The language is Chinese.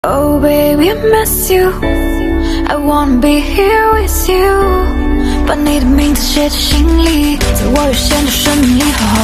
Oh baby, I miss you. I wanna be here with you，把你的名字写进心里，在我有限的生命里好好